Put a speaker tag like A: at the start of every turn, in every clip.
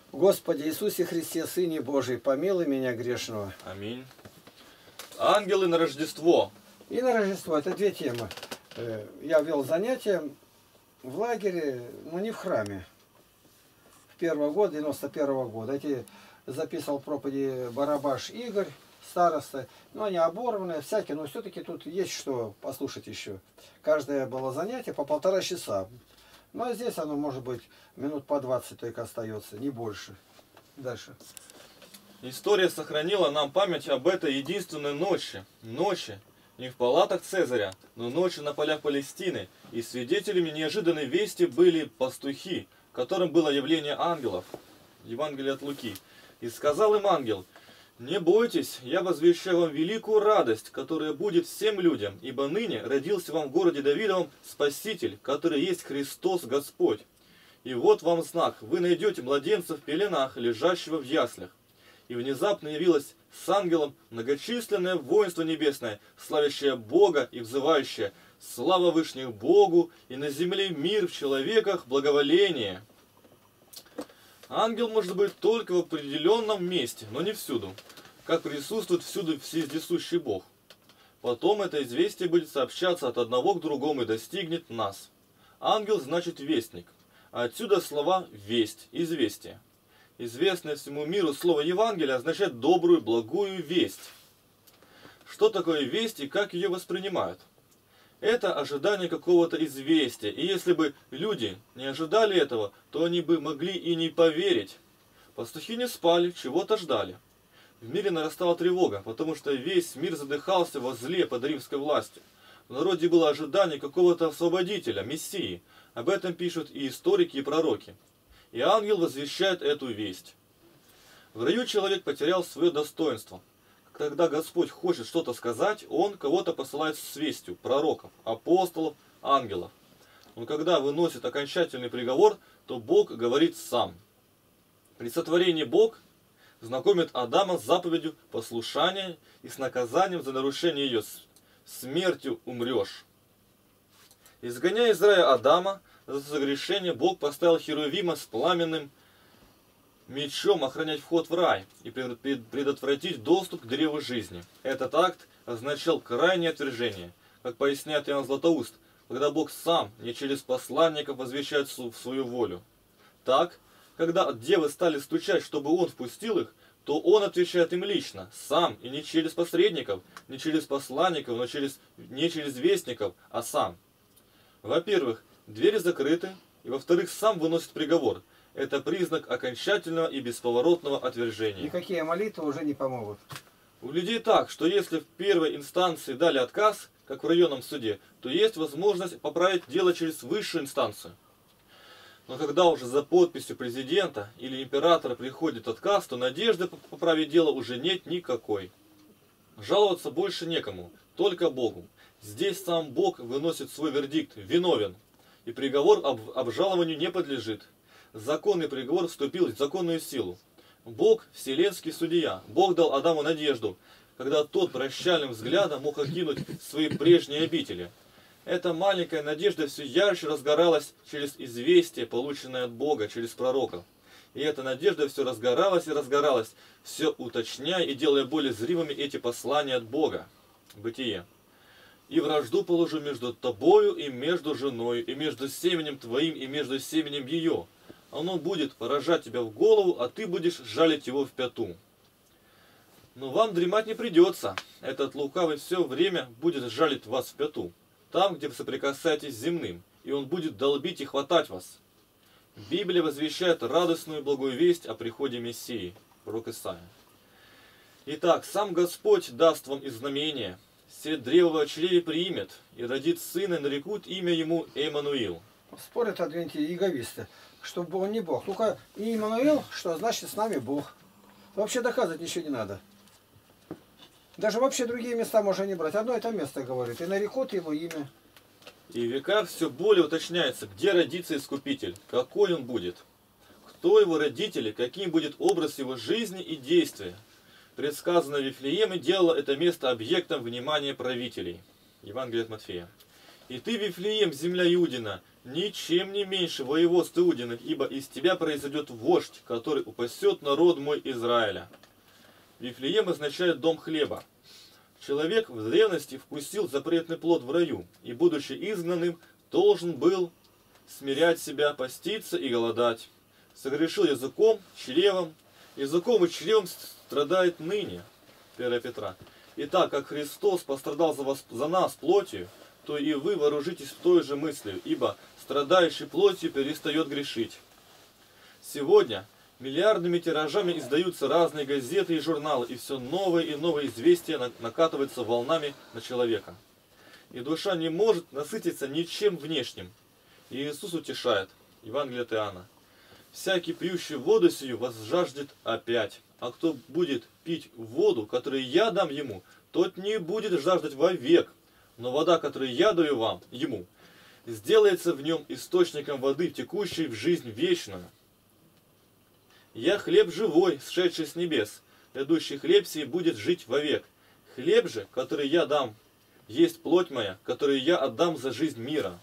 A: Господи Иисусе Христе, Сыне Божий, помилуй меня грешного.
B: Аминь. Ангелы на Рождество.
A: И на Рождество, это две темы. Я вел занятия в лагере, но не в храме. В первого года, 91-го года. Эти записывал проповеди Барабаш Игорь, староста. Но они оборванные, всякие, но все-таки тут есть что послушать еще. Каждое было занятие по 1,5 часа. Ну а здесь оно может быть минут по 20 только остается, не больше. Дальше.
B: История сохранила нам память об этой единственной ночи. Ночи не в палатах Цезаря, но ночи на полях Палестины. И свидетелями неожиданной вести были пастухи, которым было явление ангелов. Евангелие от Луки. И сказал им ангел: «Не бойтесь, я возвещаю вам великую радость, которая будет всем людям, ибо ныне родился вам в городе Давидовом Спаситель, который есть Христос Господь. И вот вам знак, вы найдете младенца в пеленах, лежащего в яслях». И внезапно явилось с ангелом многочисленное воинство небесное, славящее Бога и взывающее: «Слава Вышних Богу, и на земле мир, в человеках благоволение». Ангел может быть только в определенном месте, но не всюду, как присутствует всюду вездесущий Бог. Потом это известие будет сообщаться от одного к другому и достигнет нас. Ангел значит вестник, а отсюда слова «весть», «известие». Известное всему миру слово Евангелие означает добрую, благую весть. Что такое весть и как ее воспринимают? Это ожидание какого-то известия, и если бы люди не ожидали этого, то они бы могли и не поверить. Пастухи не спали, чего-то ждали. В мире нарастала тревога, потому что весь мир задыхался во зле под римской властью. В народе было ожидание какого-то освободителя, мессии. Об этом пишут и историки, и пророки. И ангел возвещает эту весть. В раю человек потерял свое достоинство. Когда Господь хочет что-то сказать, Он кого-то посылает с вестью: пророков, апостолов, ангелов. Но когда выносит окончательный приговор, то Бог говорит сам. При сотворении Бог знакомит Адама с заповедью послушания и с наказанием за нарушение ее: смертью умрешь. Изгоняя из рая Адама, за согрешение Бог поставил Херувима с пламенным мечом охранять вход в рай и предотвратить доступ к древу жизни. Этот акт означал крайнее отвержение, как поясняет Иоанн Златоуст, когда Бог сам, не через посланников, возвещает свою волю. Так, когда девы стали стучать, чтобы Он впустил их, то Он отвечает им лично, сам, и не через посредников, не через посланников, но не через вестников, а сам. Во-первых, двери закрыты, и во-вторых, сам выносит приговор. Это признак окончательного и бесповоротного отвержения.
A: Никакие молитвы уже не помогут.
B: У людей так, что если в первой инстанции дали отказ, как в районном суде, то есть возможность поправить дело через высшую инстанцию. Но когда уже за подписью президента или императора приходит отказ, то надежды поправить дело уже нет никакой. Жаловаться больше некому, только Богу. Здесь сам Бог выносит свой вердикт: виновен, и приговор обжалованию не подлежит. Законный приговор вступил в законную силу. Бог – вселенский судья. Бог дал Адаму надежду, когда тот прощальным взглядом мог окинуть свои прежние обители. Эта маленькая надежда все ярче разгоралась через известие, полученное от Бога, через пророков. И эта надежда все разгоралась и разгоралась, все уточняя и делая более зримыми эти послания от Бога. Бытие. «И вражду положу между тобою и между женою, и между семенем твоим и между семенем ее. Оно будет поражать тебя в голову, а ты будешь жалить его в пяту». Но вам дремать не придется. Этот лукавый все время будет жалить вас в пяту, там, где вы соприкасаетесь с земным, и он будет долбить и хватать вас. Библия возвещает радостную и благую весть о приходе Мессии. Пророк Исаия. Итак, сам Господь даст вам и знамение. Се древо в чреве примет, и родит сына, и нарекут имя ему Эммануил.
A: Спорят адвентисты и иеговисты, что он не Бог. Только и Иммануил, что значит с нами Бог. Вообще доказывать ничего не надо. Даже вообще другие места можно не брать. Одно это место говорит. И нарекут его имя.
B: И в веках все более уточняется, где родится Искупитель, какой он будет, кто его родители, каким будет образ его жизни и действия. Предсказанное Вифлееме делало это место объектом внимания правителей. Евангелие от Матфея. «И ты, Вифлеем, земля Иудина, ничем не меньше воеводств Иудиных, ибо из тебя произойдет вождь, который упасет народ мой Израиля». Вифлеем означает «дом хлеба». Человек в древности вкусил запретный плод в раю, и, будучи изгнанным, должен был смирять себя, поститься и голодать. Согрешил языком, чревом и чревом страдает ныне. 1 Петра. И так как Христос пострадал за нас плотью, то и вы вооружитесь той же мыслью, ибо страдающий плотью перестает грешить. Сегодня миллиардными тиражами издаются разные газеты и журналы, и все новые и новые известия накатываются волнами на человека. И душа не может насытиться ничем внешним. И Иисус утешает. Евангелие от Иоанна. «Всякий пьющий воду сию возжаждет опять, а кто будет пить воду, которую я дам ему, тот не будет жаждать вовек, но вода, которую я даю вам, ему, сделается в нем источником воды, текущей в жизнь вечную. Я хлеб живой, сшедший с небес, идущий хлеб сей будет жить вовек. Хлеб же, который я дам, есть плоть моя, которую я отдам за жизнь мира».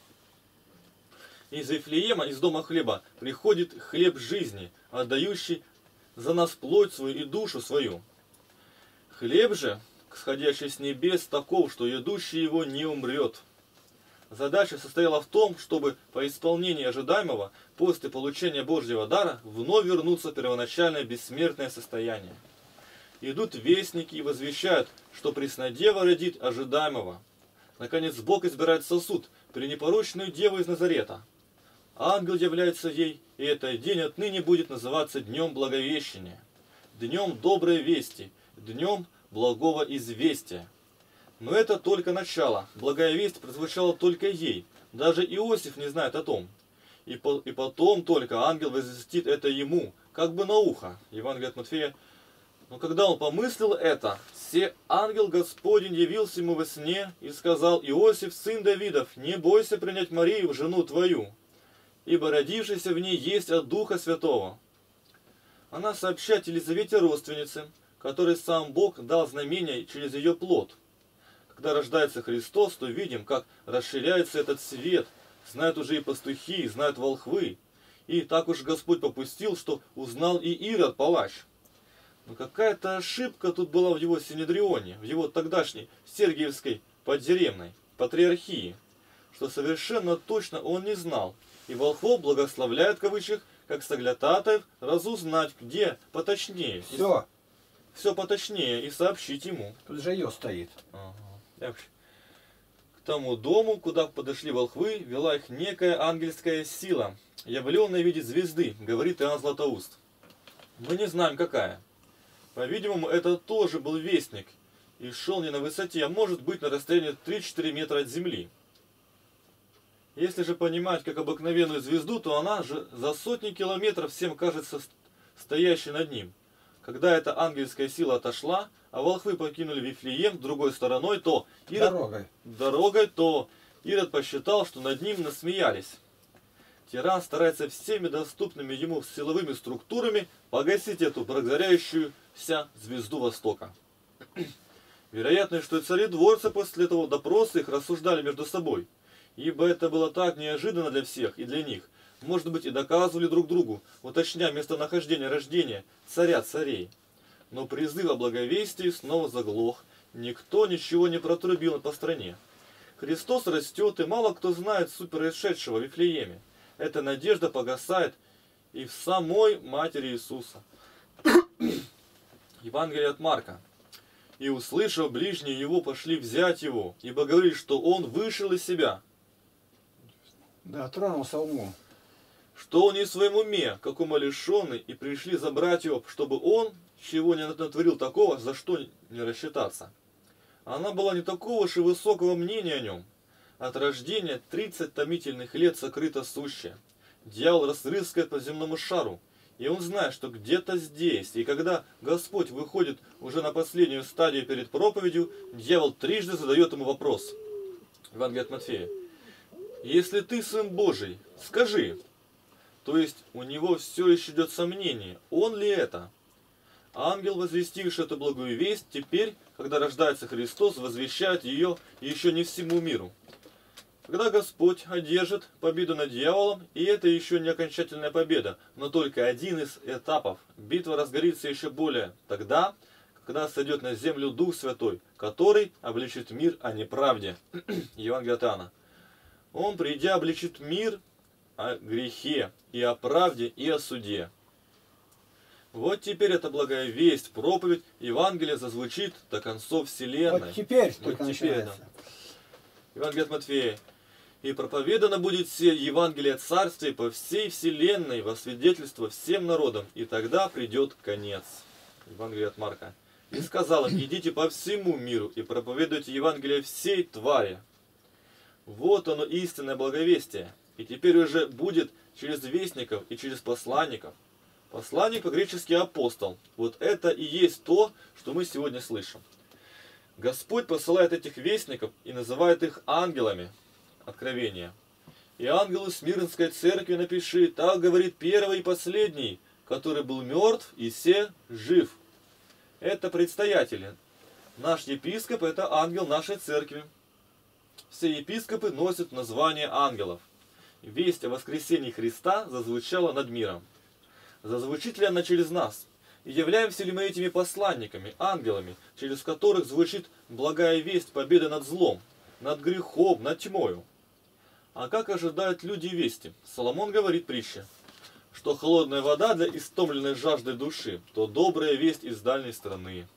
B: Из Вифлеема, из дома хлеба, приходит хлеб жизни, отдающий за нас плоть свою и душу свою. Хлеб же, сходящий с небес, таков, что едущий его не умрет. Задача состояла в том, чтобы по исполнении ожидаемого, после получения Божьего дара, вновь вернуться в первоначальное бессмертное состояние. Идут вестники и возвещают, что Преснодева родит ожидаемого. Наконец Бог избирает сосуд, пренепорочную деву из Назарета. Ангел является ей, и этот день отныне будет называться Днем Благовещения, Днем Доброй Вести, Днем Благого Известия. Но это только начало. Благая весть прозвучала только ей. Даже Иосиф не знает о том. И потом только ангел возвестит это ему, как бы на ухо. Евангелие от Матфея. Но когда он помыслил это, ангел Господень явился ему во сне и сказал: «Иосиф, сын Давидов, не бойся принять Марию, жену твою, ибо родившийся в ней есть от Духа Святого». Она сообщает Елизавете родственнице, которой сам Бог дал знамение через ее плод. Когда рождается Христос, то видим, как расширяется этот свет. Знают уже и пастухи, знают волхвы. И так уж Господь попустил, что узнал и Ирод палач. Но какая-то ошибка тут была в его синедрионе, в его тогдашней Сергиевской подзеремной патриархии, что совершенно точно он не знал. И волхвов благословляет, в кавычках, как соглядатаев, разузнать, где поточнее. Все поточнее и сообщить ему.
A: Тут же ее стоит.
B: Ага. К тому дому, куда подошли волхвы, вела их некая ангельская сила, явленная в виде звезды, говорит Иоанн Златоуст. Мы не знаем, какая. По-видимому, это тоже был вестник, и шел не на высоте, а может быть на расстоянии 3-4 метра от земли. Если же понимать как обыкновенную звезду, то она же за сотни километров всем кажется стоящей над ним. Когда эта ангельская сила отошла, а волхвы покинули Вифлеем другой стороной, то Ирод посчитал, что над ним насмеялись. Тиран старается всеми доступными ему силовыми структурами погасить эту разгоряющуюся звезду Востока. Вероятно, что и царедворцы после этого допроса их рассуждали между собой, ибо это было так неожиданно для всех и для них. Может быть, и доказывали друг другу, уточняя местонахождение рождения царя царей. Но призыв о благовестии снова заглох, никто ничего не протрубил по стране. Христос растет, и мало кто знает суть происшедшего в Вифлееме. Эта надежда погасает и в самой матери Иисуса. Евангелие от Марка. «И, услышав, ближние его пошли взять его, ибо говорит, что он вышел из себя».
A: Да, тронулся умом.
B: «Что он не в своем уме, как умалишенный, и пришли забрать его, чтобы он чего не натворил такого, за что не рассчитаться». Она была не такого же высокого мнения о нем. От рождения 30 томительных лет сокрыто сущее. Дьявол расрыскает по земному шару, и он знает, что где-то здесь. И когда Господь выходит уже на последнюю стадию перед проповедью, дьявол трижды задает ему вопрос. Евангелие от Матфея. «Если ты Сын Божий, скажи». То есть у него все еще идет сомнение, он ли это? Ангел, возвестивший эту благую весть, теперь, когда рождается Христос, возвещает ее еще не всему миру. Когда Господь одержит победу над дьяволом, и это еще не окончательная победа, но только один из этапов, битва разгорится еще более тогда, когда сойдет на землю Дух Святой, который обличит мир о неправде. Евангелие от Иоанна. Он, придя, обличит мир о грехе, и о правде, и о суде. Вот теперь эта благая весть, проповедь Евангелия зазвучит до концов вселенной.
A: Вот теперь
B: Вот
A: только
B: теперь,
A: начинается.
B: да. Евангелие от Матфея. «И проповедано будет все Евангелие Царствия по всей вселенной во свидетельство всем народам, и тогда придет конец». Евангелие от Марка. «И сказал им, идите по всему миру и проповедуйте Евангелие всей твари». Вот оно истинное благовестие. И теперь уже будет через вестников и через посланников. Посланник по-гречески апостол. Вот это и есть то, что мы сегодня слышим. Господь посылает этих вестников и называет их ангелами. Откровение. «И ангелу Смирнской церкви напиши, так говорит первый и последний, который был мертв и се жив». Это предстоятели. Наш епископ – это ангел нашей церкви. Все епископы носят название ангелов. Весть о воскресении Христа зазвучала над миром. Зазвучит ли она через нас? И являемся ли мы этими посланниками, ангелами, через которых звучит благая весть победы над злом, над грехом, над тьмою? А как ожидают люди вести? Соломон говорит притче, что холодная вода для истомленной жажды души, то добрая весть из дальней страны.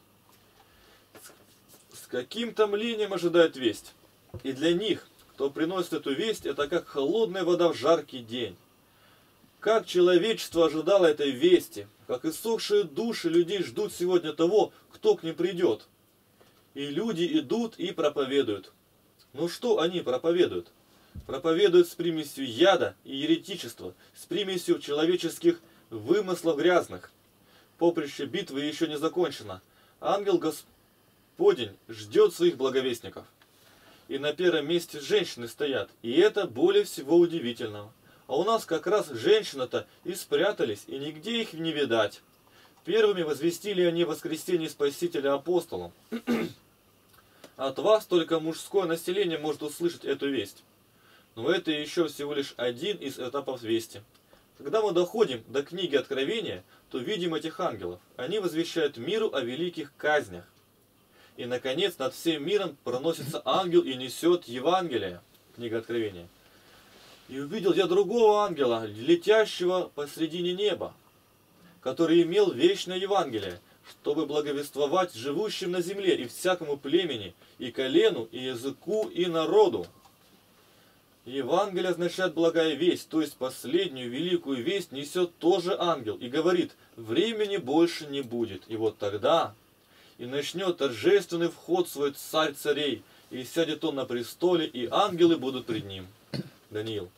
B: С каким томлением ожидают весть? И для них, кто приносит эту весть, это как холодная вода в жаркий день. Как человечество ожидало этой вести, как иссохшие души людей ждут сегодня того, кто к ним придет. И люди идут и проповедуют. Ну что они проповедуют? Проповедуют с примесью яда и еретичества, с примесью человеческих вымыслов грязных. Поприще битвы еще не закончено. Ангел Господень ждет своих благовестников. И на первом месте женщины стоят, и это более всего удивительного. А у нас как раз женщины-то и спрятались, и нигде их не видать. Первыми возвестили они воскресение Спасителя апостолам. От вас только мужское население может услышать эту весть. Но это еще всего лишь один из этапов вести. Когда мы доходим до книги Откровения, то видим этих ангелов. Они возвещают миру о великих казнях. И, наконец, над всем миром проносится ангел и несет Евангелие. Книга Откровения. «И увидел я другого ангела, летящего посредине неба, который имел вечное Евангелие, чтобы благовествовать живущим на земле и всякому племени, и колену, и языку, и народу». Евангелие означает благая весть, то есть последнюю великую весть несет тоже ангел и говорит, времени больше не будет. И вот тогда и начнет торжественный вход свой царь царей, и сядет он на престоле, и ангелы будут пред ним. Даниил.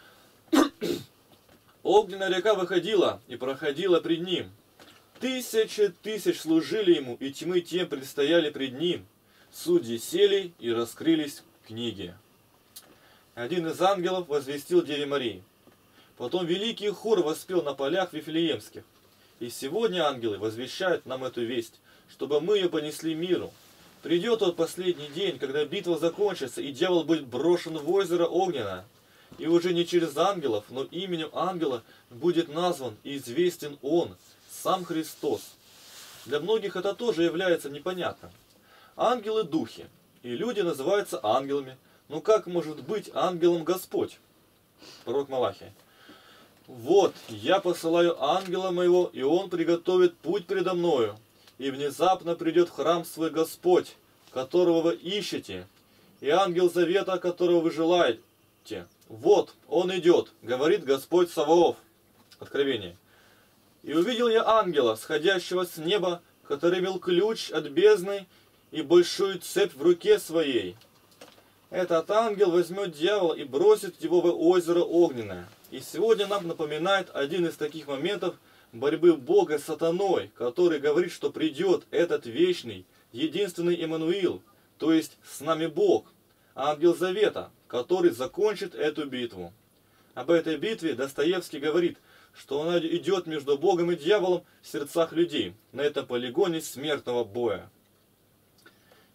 B: Огненная река выходила и проходила пред ним. Тысячи тысяч служили ему, и тьмы тем предстояли пред ним. Судьи сели и раскрылись книги. Один из ангелов возвестил Деве Марии. Потом великий хор воспел на полях Вифлеемских. И сегодня ангелы возвещают нам эту весть, чтобы мы ее понесли миру. Придет тот последний день, когда битва закончится, и дьявол будет брошен в озеро огненное. И уже не через ангелов, но именем ангела будет назван и известен он, сам Христос. Для многих это тоже является непонятным. Ангелы – духи, и люди называются ангелами. Но как может быть ангелом Господь? Пророк Малахия. «Вот, я посылаю ангела моего, и он приготовит путь предо мною. И внезапно придет в храм свой Господь, которого вы ищете, и ангел завета, которого вы желаете. Вот, он идет, говорит Господь Саваоф». Откровение. «И увидел я ангела, сходящего с неба, который имел ключ от бездны и большую цепь в руке своей». Этот ангел возьмет дьявола и бросит его в озеро огненное. И сегодня нам напоминает один из таких моментов борьбы Бога с сатаной, который говорит, что придет этот вечный, единственный Иммануил, то есть с нами Бог, ангел завета, который закончит эту битву. Об этой битве Достоевский говорит, что она идет между Богом и дьяволом в сердцах людей, на этом полигоне смертного боя.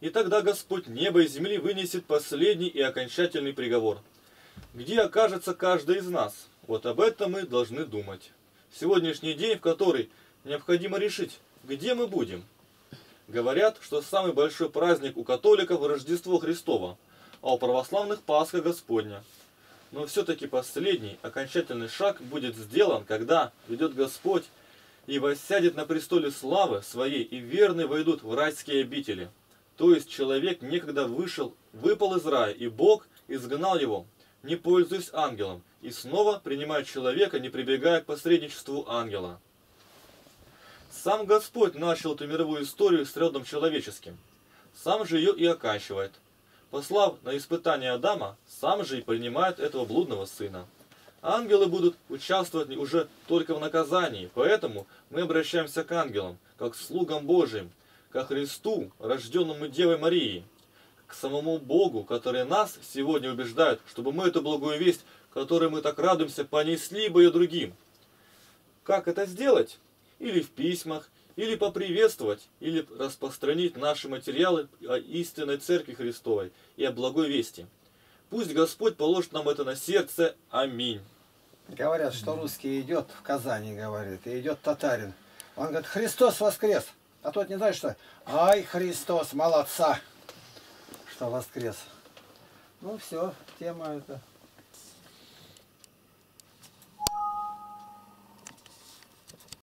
B: И тогда Господь неба и земли вынесет последний и окончательный приговор. Где окажется каждый из нас? Вот об этом мы должны думать. Сегодняшний день, в который необходимо решить, где мы будем. Говорят, что самый большой праздник у католиков – Рождество Христово, а у православных – Пасха Господня. Но все-таки последний, окончательный шаг будет сделан, когда придет Господь и воссядет на престоле славы своей, и верные войдут в райские обители. То есть человек некогда выпал из рая, и Бог изгнал его, не пользуясь ангелом, и снова принимает человека, не прибегая к посредничеству ангела. Сам Господь начал эту мировую историю с родом человеческим. Сам же ее и оканчивает. Послав на испытание Адама, сам же и принимает этого блудного сына. Ангелы будут участвовать уже только в наказании, поэтому мы обращаемся к ангелам, как к слугам Божиим, ко Христу, рожденному Девой Марией, к самому Богу, который нас сегодня убеждает, чтобы мы эту благую весть, которой мы так радуемся, понесли бы ее другим. Как это сделать? Или в письмах, или поприветствовать, или распространить наши материалы о истинной Церкви Христовой и о благой вести. Пусть Господь положит нам это на сердце. Аминь.
A: Говорят, что русский идет в Казани, говорит, и идет татарин. Он говорит, Христос воскрес. А тот не знает, что ай, Христос, молодца, что воскрес. Ну все, тема эта.